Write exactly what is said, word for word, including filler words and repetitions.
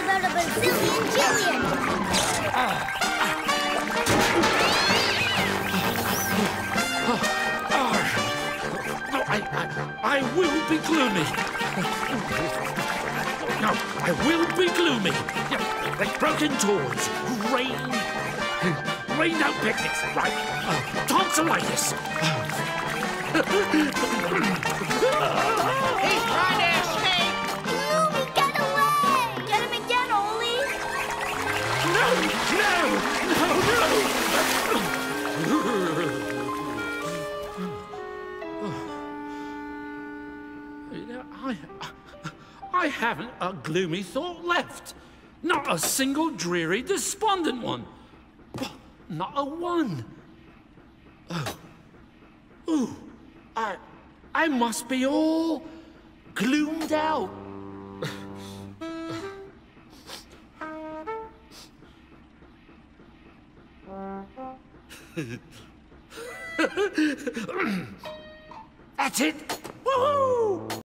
about a bazillion jillion. No, I, I, I will be gloomy. No, I will be gloomy. Yeah, like broken toys, rain, rained out picnics, right? Uh, tonsillitis. He's trying to escape! Gloomy, get away! Get him again, Ollie! No, no, no, no! You know, I, I haven't a gloomy thought left. Not a single dreary, despondent one. Not a one. Oh. Ooh. I, I must be all gloomed out. That's it. Woohoo!